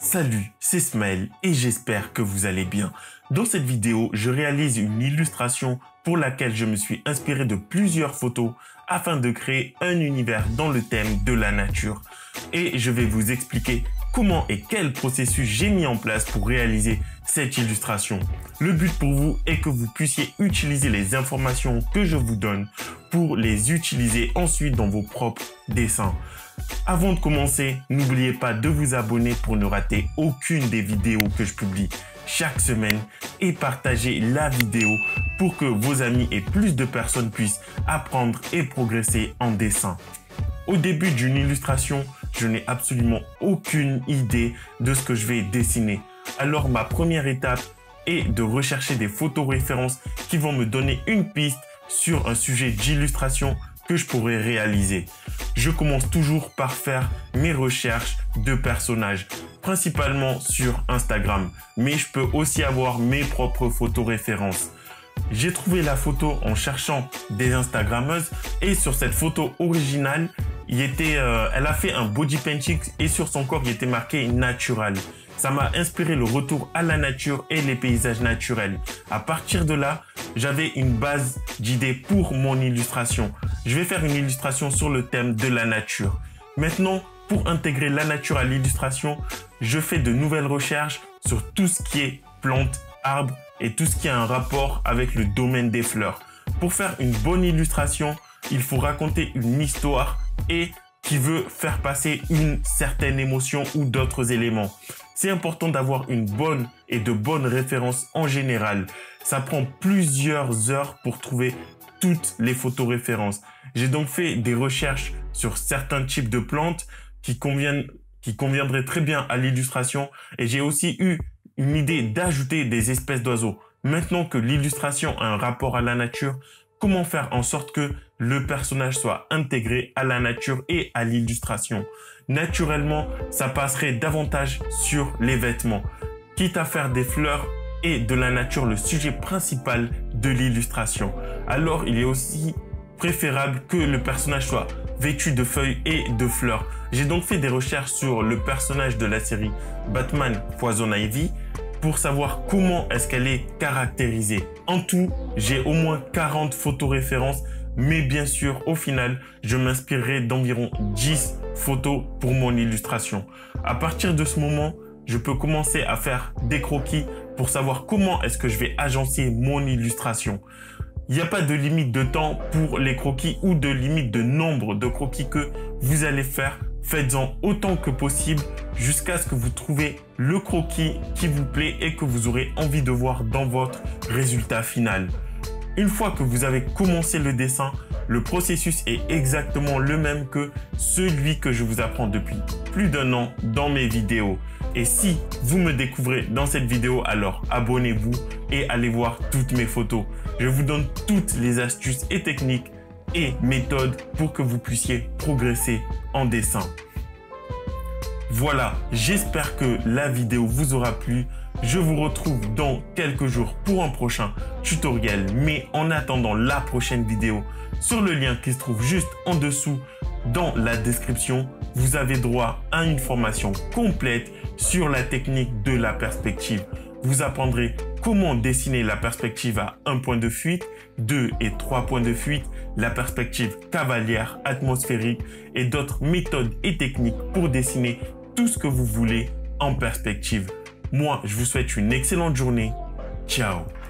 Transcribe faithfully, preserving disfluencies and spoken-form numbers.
Salut, c'est Smaël et j'espère que vous allez bien. Dans cette vidéo, je réalise une illustration pour laquelle je me suis inspiré de plusieurs photos afin de créer un univers dans le thème de la nature. Et je vais vous expliquer comment et quel processus j'ai mis en place pour réaliser cette illustration. Le but pour vous est que vous puissiez utiliser les informations que je vous donne pour les utiliser ensuite dans vos propres dessins. Avant de commencer, n'oubliez pas de vous abonner pour ne rater aucune des vidéos que je publie chaque semaine et partagez la vidéo pour que vos amis et plus de personnes puissent apprendre et progresser en dessin. Au début d'une illustration, je n'ai absolument aucune idée de ce que je vais dessiner. Alors ma première étape est de rechercher des photos références qui vont me donner une piste sur un sujet d'illustration que je pourrais réaliser. Je commence toujours par faire mes recherches de personnages, principalement sur Instagram, mais je peux aussi avoir mes propres photos références. J'ai trouvé la photo en cherchant des Instagrammeuses et sur cette photo originale, il était, euh, elle a fait un body painting et sur son corps, il était marqué natural. Ça m'a inspiré le retour à la nature et les paysages naturels. À partir de là, j'avais une base d'idées pour mon illustration. Je vais faire une illustration sur le thème de la nature. Maintenant, pour intégrer la nature à l'illustration, je fais de nouvelles recherches sur tout ce qui est plantes, arbres et tout ce qui a un rapport avec le domaine des fleurs. Pour faire une bonne illustration, il faut raconter une histoire et qui veut faire passer une certaine émotion ou d'autres éléments. C'est important d'avoir une bonne et de bonnes références en général. Ça prend plusieurs heures pour trouver toutes les photos références. J'ai donc fait des recherches sur certains types de plantes qui conviennent, qui conviendraient très bien à l'illustration et j'ai aussi eu une idée d'ajouter des espèces d'oiseaux. Maintenant que l'illustration a un rapport à la nature, comment faire en sorte que le personnage soit intégré à la nature et à l'illustration? Naturellement, ça passerait davantage sur les vêtements. Quitte à faire des fleurs et de la nature le sujet principal de l'illustration, alors il est aussi préférable que le personnage soit vêtu de feuilles et de fleurs. J'ai donc fait des recherches sur le personnage de la série Batman Poison Ivy pour savoir comment est-ce qu'elle est caractérisée. En tout, j'ai au moins quarante photos références, mais bien sûr, au final, je m'inspirerai d'environ dix photos pour mon illustration. À partir de ce moment, je peux commencer à faire des croquis pour savoir comment est-ce que je vais agencer mon illustration. Il n'y a pas de limite de temps pour les croquis ou de limite de nombre de croquis que vous allez faire. Faites-en autant que possible jusqu'à ce que vous trouviez le croquis qui vous plaît et que vous aurez envie de voir dans votre résultat final. Une fois que vous avez commencé le dessin, le processus est exactement le même que celui que je vous apprends depuis plus d'un an dans mes vidéos. Et si vous me découvrez dans cette vidéo, alors abonnez-vous et allez voir toutes mes photos. Je vous donne toutes les astuces et techniques et méthodes pour que vous puissiez progresser en dessin. Voilà, j'espère que la vidéo vous aura plu. Je vous retrouve dans quelques jours pour un prochain tutoriel. Mais en attendant la prochaine vidéo, sur le lien qui se trouve juste en dessous dans la description, vous avez droit à une formation complète sur la technique de la perspective. Vous apprendrez comment dessiner la perspective à un point de fuite, deux et trois points de fuite, la perspective cavalière, atmosphérique et d'autres méthodes et techniques pour dessiner tout ce que vous voulez en perspective. Moi, je vous souhaite une excellente journée. Ciao!